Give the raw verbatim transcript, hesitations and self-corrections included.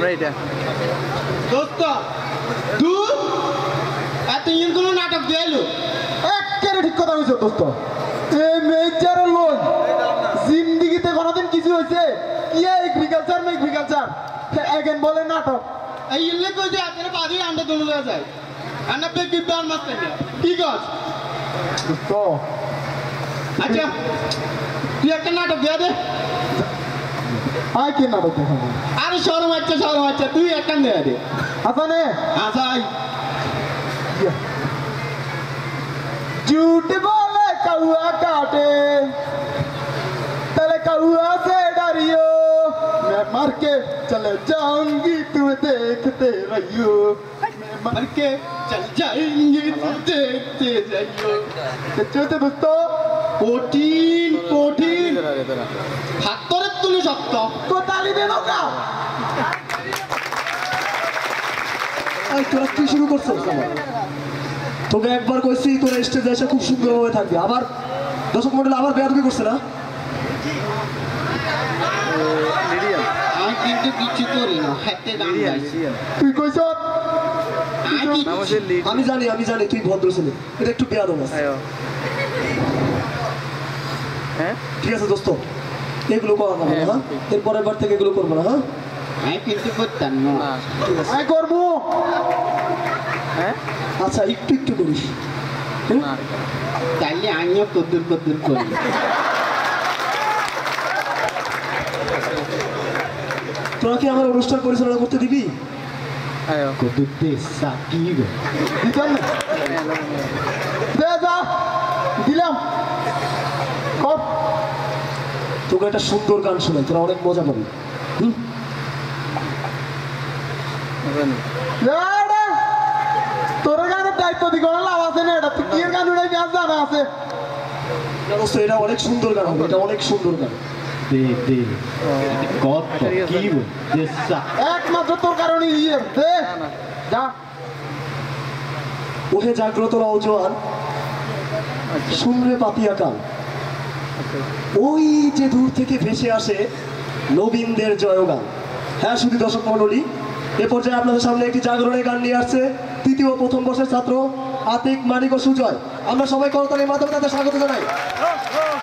আমরা এটা দোস্ত তুই এত ইন কোন নাটক দিয়ালো একেবারে ঠিক কথা কইছো দোস্ত এই মেজার লোন জিন্দেগিতে কোনোদিন কিছু হইছে কি এগ্রিকালচার মে এগ্রিকালচার এগেন বলে নাটক এই ইল্লে কই যে আপনার বাড়ি আন্ডা তুলে দেওয়া যায় আন্না পে কি বাল মারতে না ঠিক আছে দোস্ত আচ্ছা তুই একটা নাটক দিয়া দে আই কি নাটক দেখাবো আরে শরম হচ্ছে শরম হচ্ছে তুই একটা দেয়া দে আসানে আসাই झूठ बोले कौआ काटे तले कौआ से डरियो मैं मर के चले जाऊंगी तुम देखते रहियो मर के चल जाएंगे तू देखते जाइयो चलते दोस्तों কঠিন কঠিন হাত ধরে তুলে শক্ত तो ताली दे दो का এই তোরা কি শুরু করছিস তোকে একবার কইছি তোরা স্টেজে এসে খুব সুন্দরভাবে থাকবি আবার দর্শক মণ্ডলী আবার বেয়াদবি করছে না আমি কিন্তু কিছু করি না হাতে গান গাইছি তুই কইছ আমি নামাজের লিড আমি জানি আমি জানি তুই ভদ্র ছেলে এটা একটু বেয়াদব আছে আয়ো হ্যাঁ ঠিক আছে দোস্ত এগুলো করা না হ্যাঁ এর পরের বার থেকে এগুলো করবো না হ্যাঁ আমি কিন্তু করতাম না না ঠিক আছে আই করব হ্যাঁ আচ্ছা একটু একটু করিস হুম? না তাইলে আমিও কদ্দুর কদ্দুর করি তোরা কি আমার অনুষ্ঠান পরিচালনা করতে দিবি আয়ো কদ্দুর দে সাকিব দিতাম না দে যা দিলাম কর তোকে একটা সুন্দর গান শোনাই তোরা অনেক মজা পাবি হুম রে তোর গানের দায়িত্ব দি কোনো লাভ আছে না এটা তুই কি গান উড়াই গান জানা আছে না দোস্ত এটা অনেক সুন্দর গান হবে এটা অনেক সুন্দর গান দে দে কত কি দে সা একমাত্র তোর কারণে ইয়ে দে যা ওহে জাগ্রত রাউজান শুনরে পাতিয়া কান ওই যে দূর থেকে ভেসে আসে নবীনদের জয়গান হ্যাঁ শুধু দর্শক মণ্ডলী এ পর্যায়ে আপনাদের সামনে একটি জাগরণের গান নিয়ে আসছে তৃতীয় প্রথম বর্ষের ছাত্র আতিক মানিক ও সুজয় আমরা সবাই করতালির মাধ্যমে তাদের স্বাগত জানাই